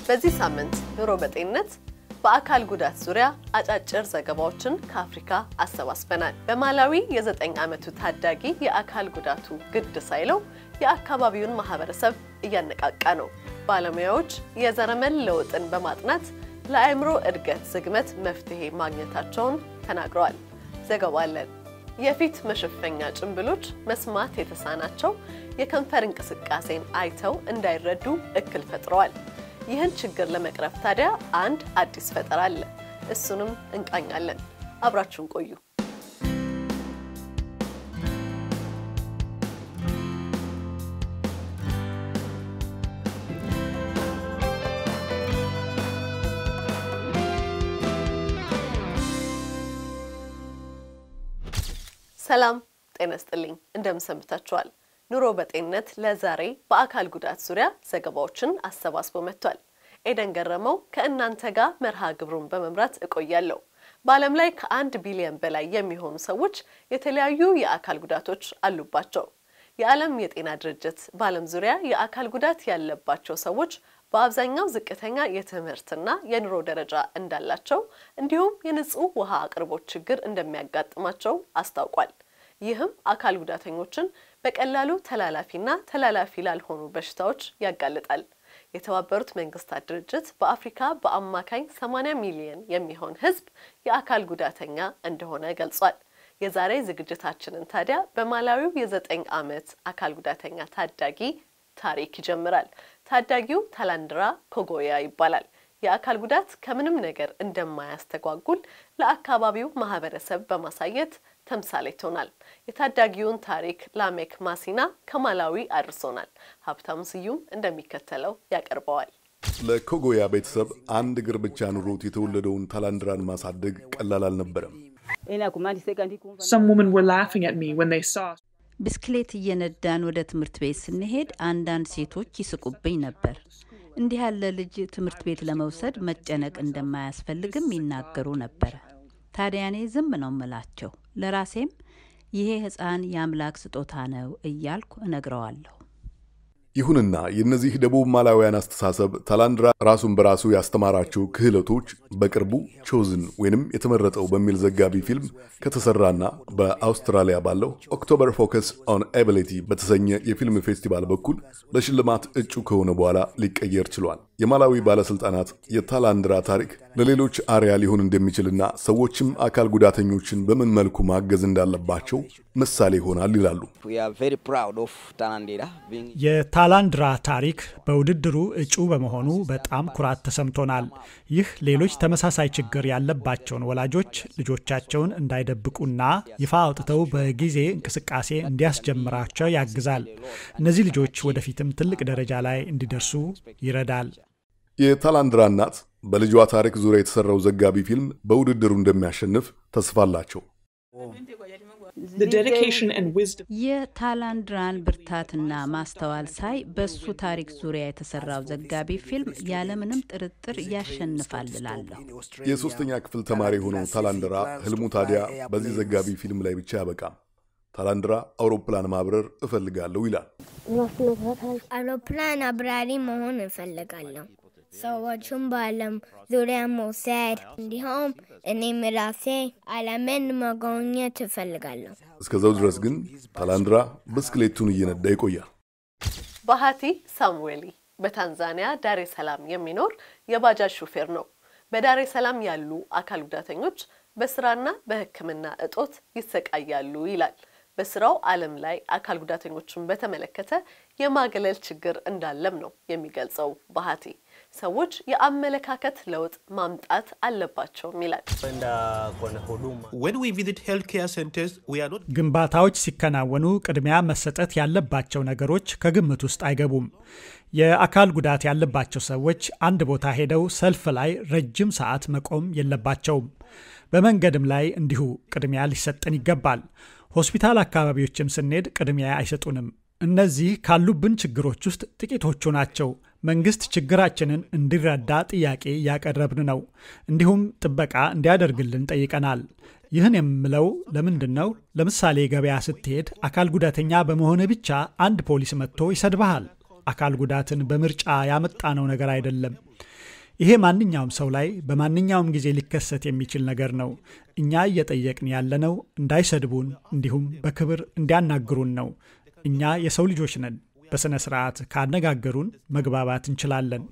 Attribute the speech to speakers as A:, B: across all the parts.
A: በዚህ ሳምንት ኑሮ በጤንነት በአካል ጉዳት ዙሪያ አጫጭር ዘገባዎችን ከአፍሪካ አሰባስበናል። በማላዊ የዘጠኝ ዓመቱ ታዳጊ የአካል ጉዳቱ ግድ ሳይለው የአካባቢውን ማኅበረሰብ እያነቃቃ ነው። ባለሞያዎች የዘረመል ለውጥን በማጥናት ለአእምሮ እድገት ዝግመት መፍትሄ ማግኘታቸውን ተናግረዋል። ዘገባለን የፊት መሸፈኛ ጭምብሎች መስማት የተሳናቸው የከንፈር እንቅስቃሴን አይተው እንዳይረዱ እክል ፈጥረዋል። ይህን ችግር ለመቅረፍ ታዲያ አንድ አዲስ ፈጠራ አለ። እሱንም እንቃኛለን። አብራችሁን ቆዩ። ሰላም ጤና ይስጥልኝ። እንደምሰምታችኋል። ኑሮ በጤንነት ለዛሬ በአካል ጉዳት ዙሪያ ዘገባዎችን አሰባስቦ መጥቷል። ኤደን ገረመው ከእናንተ ጋር መርሃ ግብሩን በመምራት እቆያለሁ። በዓለም ላይ ከ1 ቢሊዮን በላይ የሚሆኑ ሰዎች የተለያዩ የአካል ጉዳቶች አሉባቸው። የዓለም የጤና ድርጅት በዓለም ዙሪያ የአካል ጉዳት ያለባቸው ሰዎች በአብዛኛው ዝቅተኛ የትምህርትና የኑሮ ደረጃ እንዳላቸው እንዲሁም የንጹህ ውሃ አቅርቦት ችግር እንደሚያጋጥማቸው አስታውቋል። ይህም አካል ጉዳተኞችን በቀላሉ ተላላፊና ተላላፊ ላልሆኑ በሽታዎች ያጋልጣል። የተባበሩት መንግስታት ድርጅት በአፍሪካ በአማካኝ 80 ሚሊዮን የሚሆን ህዝብ የአካል ጉዳተኛ እንደሆነ ገልጿል። የዛሬ ዝግጅታችንን ታዲያ በማላዊው የ9 ዓመት አካል ጉዳተኛ ታዳጊ ታሪክ ይጀምራል። ታዳጊው ታላንድራ ኮጎያ ይባላል። የአካል ጉዳት ከምንም ነገር እንደማያስተጓጉል ለአካባቢው ማኅበረሰብ በማሳየት ተምሳሌት ሆናል። የታዳጊውን ታሪክ ላሜክ ማሲና ከማላዊ አድርሶናል። ሀብታሙ ስዩም እንደሚከተለው ያቀርበዋል።
B: ለኮጎያ ቤተሰብ አንድ እግር ብቻ ኑሮት የተወለደውን ታላንድራን ማሳደግ ቀላል አልነበረም።
C: Some women were laughing at me when they saw
D: ብስክሌት እየነዳን ወደ ትምህርት ቤት ስንሄድ አንዳንድ ሴቶች ይስቁብኝ ነበር። እንዲህ ያለ ልጅ ትምህርት ቤት ለመውሰድ መጨነቅ እንደማያስፈልግም ይናገሩ ነበር። ታዲያ እኔ ዝም ነው የምላቸው። ለራሴም ይሄ ሕፃን የአምላክ ስጦታ ነው እያልኩ እነግረዋለሁ።
B: ይሁንና የነዚህ ደቡብ ማላዊያን አስተሳሰብ ታላንድራ ራሱን በራሱ ያስተማራቸው ክህሎቶች በቅርቡ ቾዝን ወይንም የተመረጠው በሚል ዘጋቢ ፊልም ከተሰራና በአውስትራሊያ ባለው ኦክቶበር ፎከስ ኦን ኤቢሊቲ በተሰኘ የፊልም ፌስቲቫል በኩል ለሽልማት እጩ ከሆነ በኋላ ሊቀየር ችሏል። የማላዊ ባለስልጣናት የታላንድራ ታሪክ ለሌሎች አርያ ሊሆን እንደሚችልና ሰዎችም አካል ጉዳተኞችን በምን መልኩ ማገዝ እንዳለባቸው ምሳሌ ይሆናል ይላሉ።
E: የታላንድራ ታሪክ በውድድሩ እጩ በመሆኑ በጣም ኩራት ተሰምቶናል። ይህ ሌሎች ተመሳሳይ ችግር ያለባቸውን ወላጆች ልጆቻቸውን እንዳይደብቁና ይፋ አውጥተው በጊዜ እንቅስቃሴ እንዲያስጀምራቸው ያግዛል። እነዚህ ልጆች ወደፊትም ትልቅ ደረጃ ላይ እንዲደርሱ ይረዳል።
B: የታላንድራ እናት በልጇ ታሪክ ዙሪያ የተሰራው ዘጋቢ ፊልም በውድድሩ እንደሚያሸንፍ ተስፋ አላቸው።
C: the dedication and wisdom
D: የታላንድራን ብርታትና ማስተዋል ሳይ በሱ ታሪክ ዙሪያ የተሰራው ዘጋቢ ፊልም ያለምንም ጥርጥር ያሸንፋል እላለሁ።
B: የሶስተኛ ክፍል ተማሪ ሆኖ ታላንድራ ህልሙ ታዲያ በዚህ ዘጋቢ ፊልም ላይ ብቻ ያበቃም። ታላንድራ አውሮፕላን ማብረር እፈልጋለሁ ይላል።
F: አውሮፕላን አብራሪ መሆን እፈልጋለሁ። ሰዎችን በዓለም ዙሪያ መውሰድ እንዲሁም እኔም ራሴ ዓለምን መጎብኘት እፈልጋለሁ።
B: እስከዛው ድረስ ግን ታላንድራ ብስክሌቱን እየነዳ ይቆያል።
A: ባሃቲ ሳሙኤሊ በታንዛኒያ ዳሬ ሰላም የሚኖር የባጃጅ ሹፌር ነው። በዳሬ ሰላም ያሉ አካል ጉዳተኞች በስራና በሕክምና እጦት ይሰቃያሉ ይላል። በስራው ዓለም ላይ አካል ጉዳተኞችን በተመለከተ የማገለል ችግር እንዳለም ነው የሚገልጸው። ባሃቲ ሰዎች የአመለካከት ለውጥ ማምጣት አለባቸው ይላል።
G: When we visit healthcare centers, we are not
E: ግንባታዎች ሲከናወኑ ቅድሚያ መሰጠት ያለባቸው ነገሮች ከግምት ውስጥ አይገቡም። የአካል ጉዳት ያለባቸው ሰዎች አንድ ቦታ ሄደው ሰልፍ ላይ ረጅም ሰዓት መቆም የለባቸውም። በመንገድም ላይ እንዲሁ ቅድሚያ ሊሰጠን ይገባል። ሆስፒታል አካባቢዎችም ስንሄድ ቅድሚያ አይሰጡንም። እነዚህ ካሉብን ችግሮች ውስጥ ጥቂቶቹ ናቸው። መንግስት ችግራችንን እንዲረዳ ጥያቄ ያቀረብን ነው። እንዲሁም ጥበቃ እንዲያደርግልን ጠይቀናል። ይህን የምለው ለምንድነው? ለምሳሌ ገበያ ስትሄድ አካል ጉዳተኛ በመሆነ ብቻ አንድ ፖሊስ መጥቶ ይሰድብሃል። አካል ጉዳትን በምርጫ ያመጣነው ነገር አይደለም። ይሄ ማንኛውም ሰው ላይ በማንኛውም ጊዜ ሊከሰት የሚችል ነገር ነው። እኛ እየጠየቅን ያለነው እንዳይሰድቡን እንዲሁም በክብር እንዲያናግሩን ነው። እኛ የሰው ልጆች ነን። በስነ ስርዓት ካነጋገሩን መግባባት እንችላለን።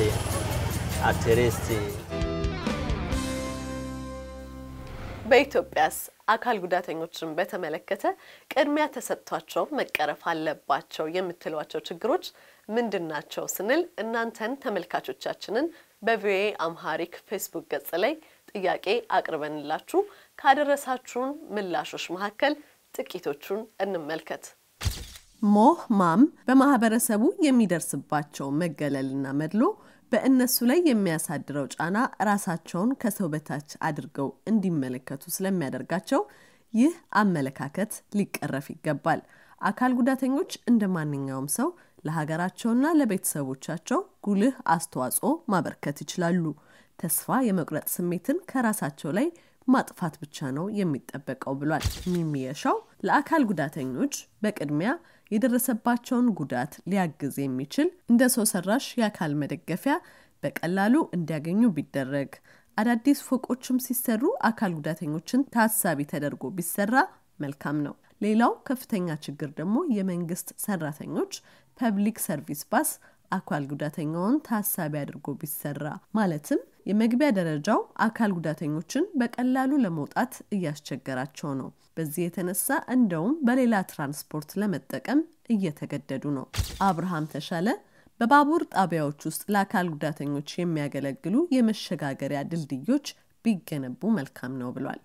A: በኢትዮጵያስ አካል ጉዳተኞችን በተመለከተ ቅድሚያ ተሰጥቷቸው መቀረፍ አለባቸው የምትሏቸው ችግሮች ምንድናቸው ስንል እናንተን ተመልካቾቻችንን በቪኦኤ አምሃሪክ ፌስቡክ ገጽ ላይ ጥያቄ አቅርበንላችሁ ካደረሳችሁን ምላሾች መካከል ጥቂቶቹን እንመልከት። ሞህ ማም በማኅበረሰቡ የሚደርስባቸው መገለልና መድሎ በእነሱ ላይ የሚያሳድረው ጫና ራሳቸውን ከሰው በታች አድርገው እንዲመለከቱ ስለሚያደርጋቸው ይህ አመለካከት ሊቀረፍ ይገባል። አካል ጉዳተኞች እንደማንኛውም ሰው ለሀገራቸውና ለቤተሰቦቻቸው ጉልህ አስተዋጽኦ ማበርከት ይችላሉ። ተስፋ የመቁረጥ ስሜትን ከራሳቸው ላይ ማጥፋት ብቻ ነው የሚጠበቀው ብሏል። ሚሚየሻው ለአካል ጉዳተኞች በቅድሚያ የደረሰባቸውን ጉዳት ሊያግዝ የሚችል እንደ ሰው ሰራሽ የአካል መደገፊያ በቀላሉ እንዲያገኙ ቢደረግ፣ አዳዲስ ፎቆችም ሲሰሩ አካል ጉዳተኞችን ታሳቢ ተደርጎ ቢሰራ መልካም ነው። ሌላው ከፍተኛ ችግር ደግሞ የመንግስት ሰራተኞች ፐብሊክ ሰርቪስ ባስ አካል ጉዳተኛውን ታሳቢ አድርጎ ቢሰራ ማለትም የመግቢያ ደረጃው አካል ጉዳተኞችን በቀላሉ ለመውጣት እያስቸገራቸው ነው። በዚህ የተነሳ እንደውም በሌላ ትራንስፖርት ለመጠቀም እየተገደዱ ነው። አብርሃም ተሻለ በባቡር ጣቢያዎች ውስጥ ለአካል ጉዳተኞች የሚያገለግሉ የመሸጋገሪያ ድልድዮች ቢገነቡ መልካም ነው ብሏል።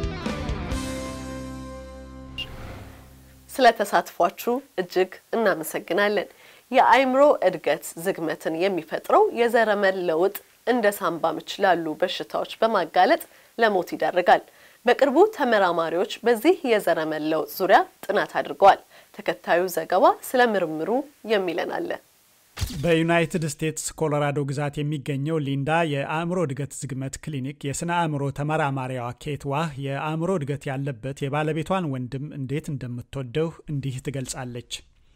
A: ስለተሳትፏችሁ እጅግ እናመሰግናለን። የአእምሮ እድገት ዝግመትን የሚፈጥረው የዘረመል ለውጥ እንደ ሳምባ ምች ላሉ በሽታዎች በማጋለጥ ለሞት ይዳርጋል። በቅርቡ ተመራማሪዎች በዚህ የዘረመል ለውጥ ዙሪያ ጥናት አድርገዋል። ተከታዩ ዘገባ ስለ ምርምሩ የሚለን አለ።
E: በዩናይትድ ስቴትስ ኮሎራዶ ግዛት የሚገኘው ሊንዳ የአእምሮ እድገት ዝግመት ክሊኒክ የስነ አእምሮ ተመራማሪዋ ኬት ዋህ የአእምሮ እድገት ያለበት የባለቤቷን ወንድም እንዴት እንደምትወደው እንዲህ ትገልጻለች።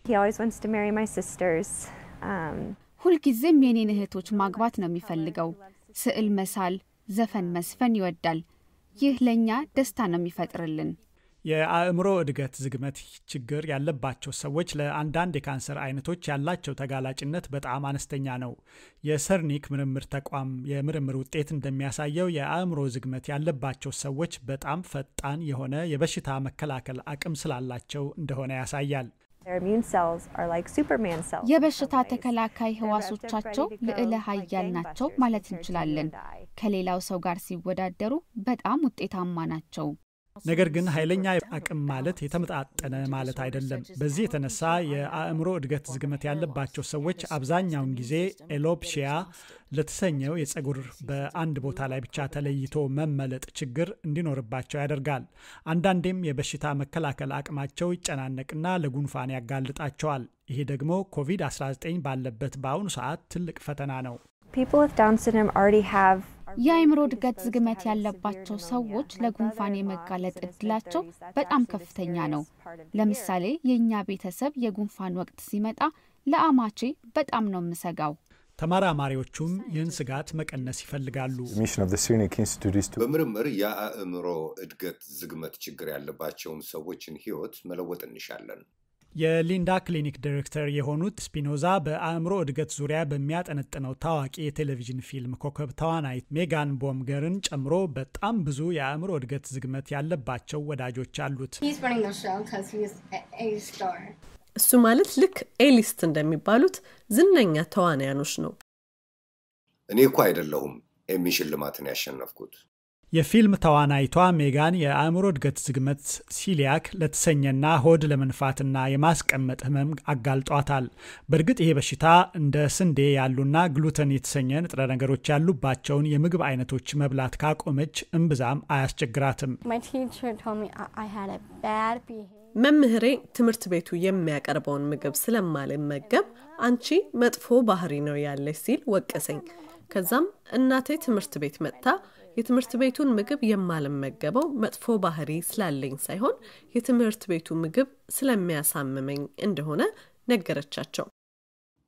H: ሁልጊዜም የኔን እህቶች ማግባት ነው የሚፈልገው። ስዕል መሳል፣ ዘፈን መስፈን ይወዳል። ይህ ለኛ ደስታ ነው የሚፈጥርልን።
E: የአእምሮ እድገት ዝግመት ችግር ያለባቸው ሰዎች ለአንዳንድ የካንሰር አይነቶች ያላቸው ተጋላጭነት በጣም አነስተኛ ነው። የሰርኒክ ምርምር ተቋም የምርምር ውጤት እንደሚያሳየው የአእምሮ ዝግመት ያለባቸው ሰዎች በጣም ፈጣን የሆነ የበሽታ መከላከል አቅም ስላላቸው እንደሆነ ያሳያል።
H: የበሽታ ተከላካይ ህዋሶቻቸው ልዕለ ኃያል ናቸው ማለት እንችላለን። ከሌላው ሰው ጋር ሲወዳደሩ በጣም ውጤታማ ናቸው።
E: ነገር ግን ኃይለኛ አቅም ማለት የተመጣጠነ ማለት አይደለም። በዚህ የተነሳ የአእምሮ እድገት ዝግመት ያለባቸው ሰዎች አብዛኛውን ጊዜ ኤሎፕሺያ ለተሰኘው የጸጉር በአንድ ቦታ ላይ ብቻ ተለይቶ መመለጥ ችግር እንዲኖርባቸው ያደርጋል። አንዳንዴም የበሽታ መከላከል አቅማቸው ይጨናነቅና ለጉንፋን ያጋልጣቸዋል። ይሄ ደግሞ ኮቪድ-19 ባለበት በአሁኑ ሰዓት ትልቅ ፈተና ነው።
H: የአእምሮ እድገት ዝግመት ያለባቸው ሰዎች ለጉንፋን የመጋለጥ እድላቸው በጣም ከፍተኛ ነው። ለምሳሌ የኛ ቤተሰብ የጉንፋን ወቅት ሲመጣ ለአማቼ በጣም ነው የምሰጋው።
E: ተመራማሪዎቹም ይህን ስጋት መቀነስ ይፈልጋሉ።
I: በምርምር የአእምሮ እድገት ዝግመት ችግር ያለባቸውን ሰዎችን ህይወት መለወጥ እንሻለን።
E: የሊንዳ ክሊኒክ ዳይሬክተር የሆኑት ስፒኖዛ በአእምሮ እድገት ዙሪያ በሚያጠነጥነው ታዋቂ የቴሌቪዥን ፊልም ኮከብ ተዋናይት ሜጋን ቦምገርን ጨምሮ በጣም ብዙ የአእምሮ እድገት ዝግመት ያለባቸው ወዳጆች አሉት።
A: እሱ ማለት ልክ ኤሊስት እንደሚባሉት ዝነኛ ተዋናያኖች ነው።
I: እኔ እኮ አይደለሁም ኤሚ ሽልማትን ያሸነፍኩት።
E: የፊልም ተዋናይቷ ሜጋን የአእምሮ እድገት ዝግመት ሲሊያክ ለተሰኘና ሆድ ለመንፋትና የማስቀመጥ ህመም አጋልጧታል። በእርግጥ ይሄ በሽታ እንደ ስንዴ ያሉና ግሉተን የተሰኘ ንጥረ ነገሮች ያሉባቸውን የምግብ አይነቶች መብላት ካቆመች እምብዛም አያስቸግራትም።
A: መምህሬ ትምህርት ቤቱ የሚያቀርበውን ምግብ ስለማልመገብ አንቺ መጥፎ ባህሪ ነው ያለሽ ሲል ወቀሰኝ። ከዛም እናቴ ትምህርት ቤት መጥታ የትምህርት ቤቱን ምግብ የማልመገበው መጥፎ ባህሪ ስላለኝ ሳይሆን የትምህርት ቤቱ ምግብ ስለሚያሳምመኝ እንደሆነ ነገረቻቸው።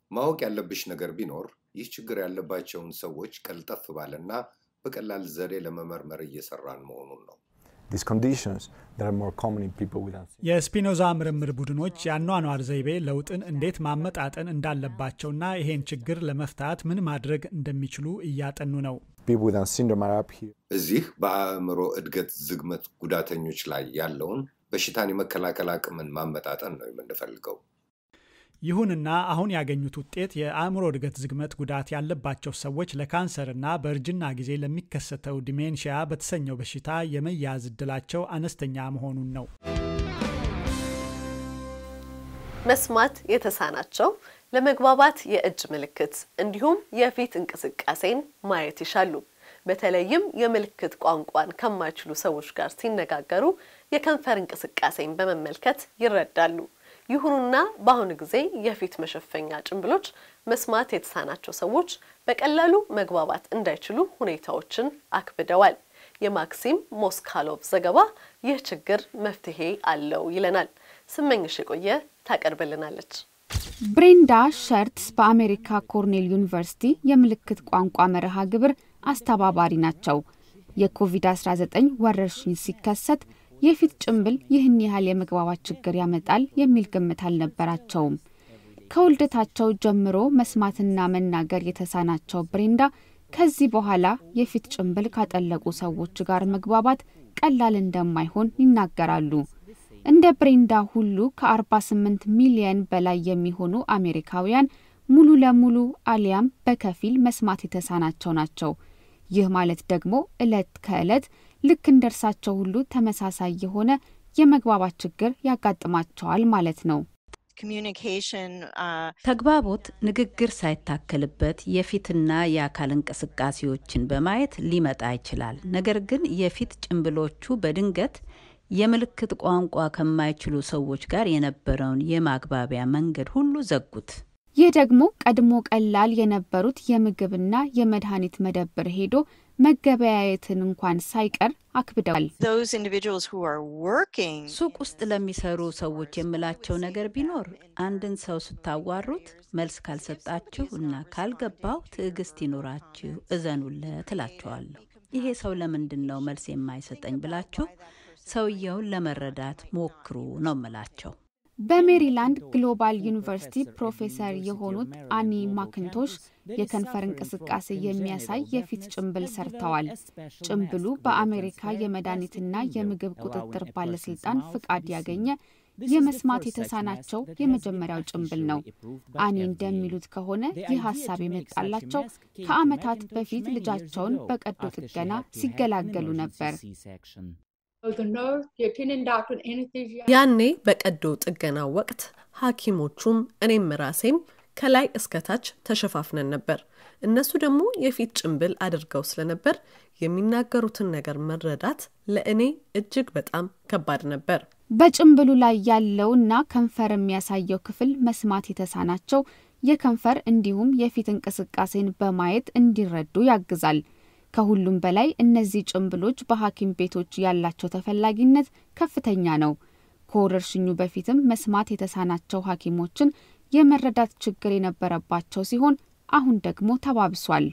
I: ማወቅ ያለብሽ ነገር ቢኖር ይህ ችግር ያለባቸውን ሰዎች ቀልጠፍ ባለና በቀላል ዘዴ ለመመርመር እየሰራን መሆኑን ነው።
J: These conditions that are more common in people without
E: የስፒኖዛ ምርምር ቡድኖች ያኗኗር ዘይቤ ለውጥን እንዴት ማመጣጠን እንዳለባቸውና ይሄን ችግር ለመፍታት ምን ማድረግ እንደሚችሉ እያጠኑ ነው።
J: people without syndrome are up here.
I: እዚህ በአእምሮ እድገት ዝግመት ጉዳተኞች ላይ ያለውን በሽታን የመከላከል አቅምን ማመጣጠን ነው የምንፈልገው።
E: ይሁንና አሁን ያገኙት ውጤት የአእምሮ እድገት ዝግመት ጉዳት ያለባቸው ሰዎች ለካንሰርና በእርጅና ጊዜ ለሚከሰተው ዲሜንሺያ በተሰኘው በሽታ የመያዝ እድላቸው አነስተኛ መሆኑን ነው።
A: መስማት የተሳናቸው ለመግባባት የእጅ ምልክት እንዲሁም የፊት እንቅስቃሴን ማየት ይሻሉ። በተለይም የምልክት ቋንቋን ከማይችሉ ሰዎች ጋር ሲነጋገሩ የከንፈር እንቅስቃሴን በመመልከት ይረዳሉ። ይሁንና በአሁኑ ጊዜ የፊት መሸፈኛ ጭምብሎች መስማት የተሳናቸው ሰዎች በቀላሉ መግባባት እንዳይችሉ ሁኔታዎችን አክብደዋል። የማክሲም ሞስካሎቭ ዘገባ ይህ ችግር መፍትሄ አለው ይለናል። ስመኝሽ የቆየ ታቀርብልናለች።
H: ብሬንዳ ሸርትስ በአሜሪካ ኮርኔል ዩኒቨርሲቲ የምልክት ቋንቋ መርሃ ግብር አስተባባሪ ናቸው። የኮቪድ-19 ወረርሽኝ ሲከሰት የፊት ጭምብል ይህን ያህል የመግባባት ችግር ያመጣል የሚል ግምት አልነበራቸውም። ከውልደታቸው ጀምሮ መስማትና መናገር የተሳናቸው ብሬንዳ ከዚህ በኋላ የፊት ጭምብል ካጠለቁ ሰዎች ጋር መግባባት ቀላል እንደማይሆን ይናገራሉ። እንደ ብሬንዳ ሁሉ ከ48 ሚሊዮን በላይ የሚሆኑ አሜሪካውያን ሙሉ ለሙሉ አሊያም በከፊል መስማት የተሳናቸው ናቸው። ይህ ማለት ደግሞ ዕለት ከዕለት ልክ እንደርሳቸው ሁሉ ተመሳሳይ የሆነ የመግባባት ችግር ያጋጥማቸዋል ማለት ነው።
D: ተግባቦት ንግግር ሳይታከልበት የፊትና የአካል እንቅስቃሴዎችን በማየት ሊመጣ ይችላል። ነገር ግን የፊት ጭምብሎቹ በድንገት የምልክት ቋንቋ ከማይችሉ ሰዎች ጋር የነበረውን የማግባቢያ መንገድ ሁሉ ዘጉት።
H: ይህ ደግሞ ቀድሞ ቀላል የነበሩት የምግብና የመድኃኒት መደብር ሄዶ መገበያየትን እንኳን ሳይቀር አክብደዋል።
D: ሱቅ ውስጥ ለሚሰሩ ሰዎች የምላቸው ነገር ቢኖር አንድን ሰው ስታዋሩት መልስ ካልሰጣችሁ እና ካልገባው ትዕግስት ይኖራችሁ እዘኑለት እላቸዋለሁ። ይሄ ሰው ለምንድን ነው መልስ የማይሰጠኝ ብላችሁ ሰውየውን ለመረዳት ሞክሩ ነው ምላቸው።
H: በሜሪላንድ ግሎባል ዩኒቨርሲቲ ፕሮፌሰር የሆኑት አኒ ማክንቶሽ የከንፈር እንቅስቃሴ የሚያሳይ የፊት ጭምብል ሰርተዋል። ጭምብሉ በአሜሪካ የመድኃኒትና የምግብ ቁጥጥር ባለስልጣን ፍቃድ ያገኘ የመስማት የተሳናቸው የመጀመሪያው ጭምብል ነው። አኒ እንደሚሉት ከሆነ ይህ ሐሳብ የመጣላቸው ከዓመታት በፊት ልጃቸውን በቀዶ ጥገና ሲገላገሉ ነበር።
A: ያኔ በቀዶ ጥገና ወቅት ሐኪሞቹም እኔም ራሴም ከላይ እስከታች ተሸፋፍነን ነበር። እነሱ ደግሞ የፊት ጭምብል አድርገው ስለነበር የሚናገሩትን ነገር መረዳት ለእኔ እጅግ በጣም ከባድ ነበር።
H: በጭምብሉ ላይ ያለውና ከንፈር የሚያሳየው ክፍል መስማት የተሳናቸው የከንፈር እንዲሁም የፊት እንቅስቃሴን በማየት እንዲረዱ ያግዛል። ከሁሉም በላይ እነዚህ ጭምብሎች በሐኪም ቤቶች ያላቸው ተፈላጊነት ከፍተኛ ነው። ከወረርሽኙ በፊትም መስማት የተሳናቸው ሐኪሞችን የመረዳት ችግር የነበረባቸው ሲሆን አሁን ደግሞ ተባብሷል።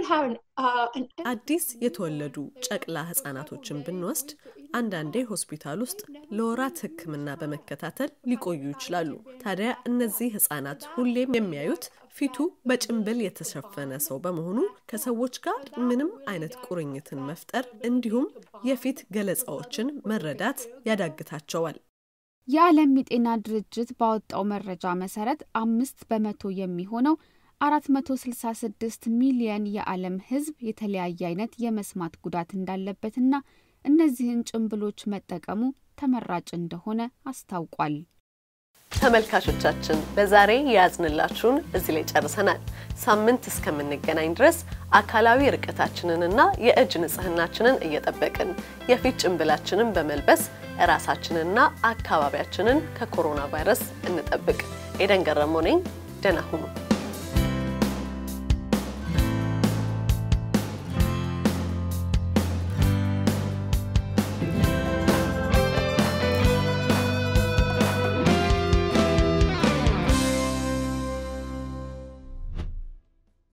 A: አዲስ የተወለዱ ጨቅላ ህፃናቶችን ብንወስድ አንዳንዴ ሆስፒታል ውስጥ ለወራት ህክምና በመከታተል ሊቆዩ ይችላሉ። ታዲያ እነዚህ ህፃናት ሁሌም የሚያዩት ፊቱ በጭምብል የተሸፈነ ሰው በመሆኑ ከሰዎች ጋር ምንም አይነት ቁርኝትን መፍጠር እንዲሁም የፊት ገለጻዎችን መረዳት ያዳግታቸዋል።
H: የዓለም የጤና ድርጅት ባወጣው መረጃ መሰረት 5% የሚሆነው 466 ሚሊዮን የዓለም ህዝብ የተለያየ አይነት የመስማት ጉዳት እንዳለበትና እነዚህን ጭምብሎች መጠቀሙ ተመራጭ እንደሆነ አስታውቋል።
A: ተመልካቾቻችን በዛሬ ያዝንላችሁን እዚህ ላይ ጨርሰናል። ሳምንት እስከምንገናኝ ድረስ አካላዊ ርቀታችንንና የእጅ ንጽህናችንን እየጠበቅን የፊት ጭምብላችንን በመልበስ ራሳችንንና አካባቢያችንን ከኮሮና ቫይረስ እንጠብቅ። ኤደን ገረመው ነኝ። ደህና ሁኑ።